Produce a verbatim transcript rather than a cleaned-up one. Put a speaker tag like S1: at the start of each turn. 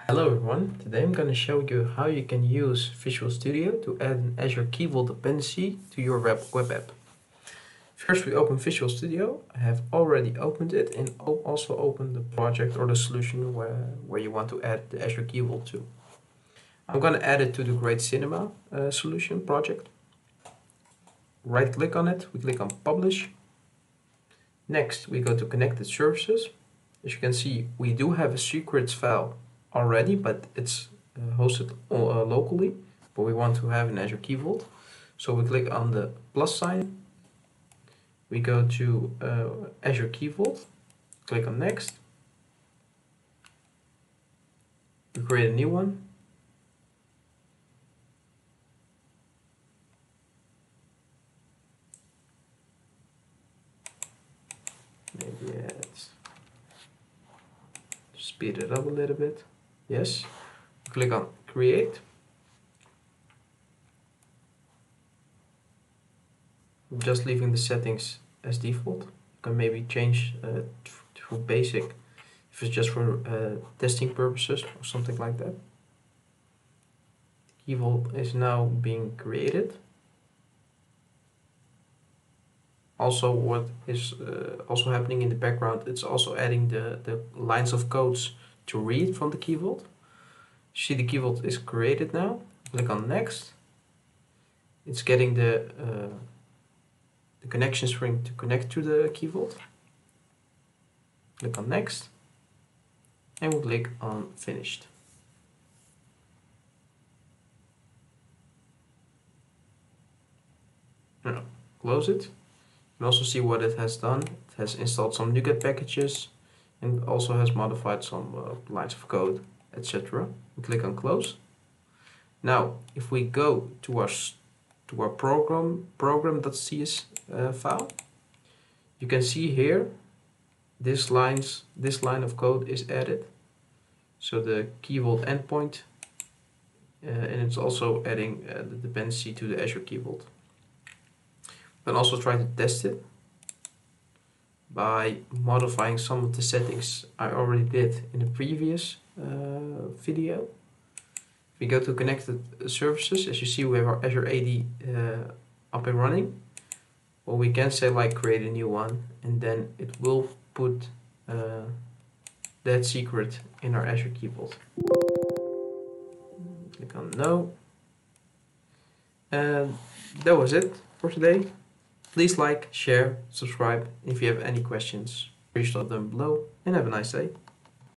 S1: Hello everyone, today I'm going to show you how you can use Visual Studio to add an Azure Key Vault dependency to your web, web app. First we open Visual Studio. I have already opened it and also opened the project or the solution where, where you want to add the Azure Key Vault to. I'm going to add it to the Great Cinema uh, solution project. Right click on it, we click on Publish. Next we go to Connected Services. As you can see, we do have a secrets file already, but it's uh, hosted uh, locally, but we want to have an Azure Key Vault. So we click on the plus sign, we go to uh, Azure Key Vault, click on Next, we create a new one, maybe let's speed it up a little bit. Yes, click on Create. I'm just leaving the settings as default. You can maybe change uh, to basic if it's just for uh, testing purposes or something like that. The Key Vault is now being created. Also, what is uh, also happening in the background, it's also adding the, the lines of codes to read from the Key Vault. See, the Key Vault is created now. Click on Next. It's getting the, uh, the connection string to connect to the Key Vault. Click on Next. And we'll click on Finished. Now, close it. You can also see what it has done. It has installed some NuGet packages and also has modified some uh, lines of code, et cetera. Click on Close. Now, if we go to our to our program program.cs uh, file, you can see here this lines this line of code is added. So the Key Vault endpoint, uh, and it's also adding uh, the dependency to the Azure Key Vault. You can also try to test it by modifying some of the settings I already did in the previous uh, video. If we go to Connected Services, as you see, we have our Azure A D uh, up and running. Well, we can say like create a new one, and then it will put uh, that secret in our Azure Key Vault. Click on No. And that was it for today. Please like, share, subscribe. If you have any questions, please drop them below, and have a nice day.